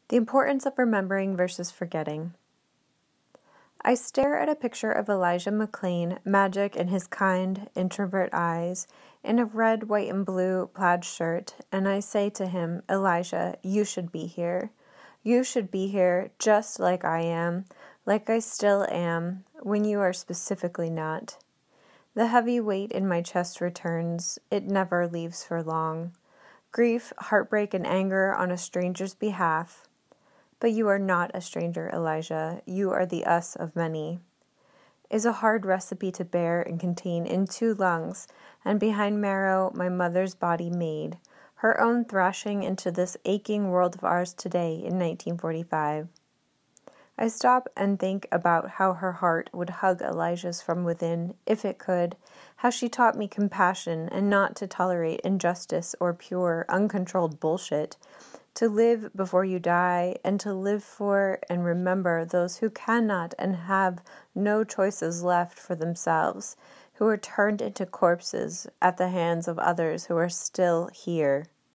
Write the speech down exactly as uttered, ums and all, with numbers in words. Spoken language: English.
The importance of remembering versus forgetting. I stare at a picture of Elijah McClain, magic in his kind, introvert eyes, in a red, white, and blue plaid shirt, and I say to him, Elijah, you should be here. You should be here just like I am, like I still am, when you are specifically not. The heavy weight in my chest returns. It never leaves for long. Grief, heartbreak, and anger on a stranger's behalf. But you are not a stranger, Elijah. You are the us of many. Is a hard recipe to bear and contain in two lungs, and behind marrow my mother's body made, her own thrashing into this aching world of ours today in nineteen forty-five. I stop and think about how her heart would hug Elijah's from within, if it could, how she taught me compassion and not to tolerate injustice or pure, uncontrolled bullshit, to live before you die, and to live for and remember those who cannot and have no choices left for themselves, who are turned into corpses at the hands of others who are still here.